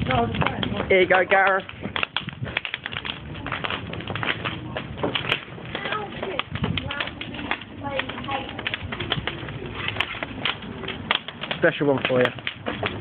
Here you go, Gareth. Special one for you.